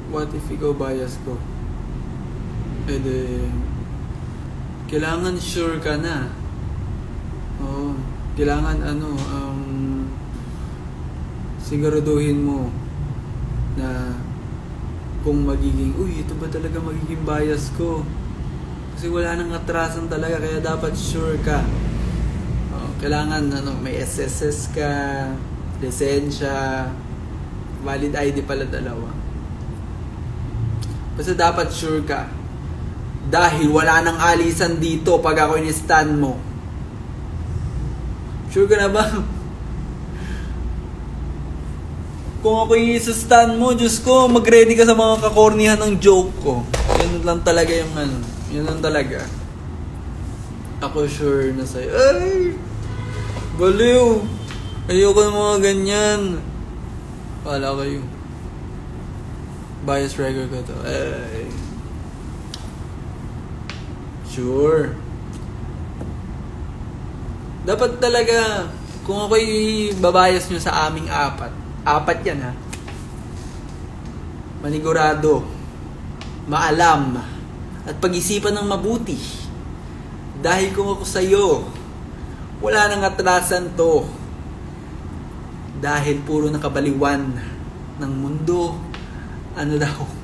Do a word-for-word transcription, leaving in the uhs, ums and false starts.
what if ikaw bias ko? Eh de, kailangan sure ka na. Oo. Kailangan ano, um, siguraduhin mo na kung magiging, uy, ito ba talaga magiging bias ko? Kasi wala nang atrasan talaga, kaya dapat sure ka. Oo. Kailangan ano, may S S S ka, lisensya, valid I D pala dalawa. Basta dapat sure ka. Dahil wala nang alisan dito pag ako in-stand mo. Sure ka na ba? Kung ako yung isa-stand mo, Diyos ko, mag-ready ka sa mga kakornihan ng joke ko. Yan lang talaga yung ano. Yan lang talaga. Ako sure na sa'yo. Ay! Baliw! Ayoko ng mga ganyan. Wala kayo. Bias record ko to. Ay! Sure. Dapat talaga, kung ako'y babayas nyo sa aming apat, apat yan ha, manigurado, maalam, at pag-isipan ng mabuti. Dahil kung ako sa'yo, wala nang atrasan to. Dahil puro nakabaliwan ng mundo, ano daw,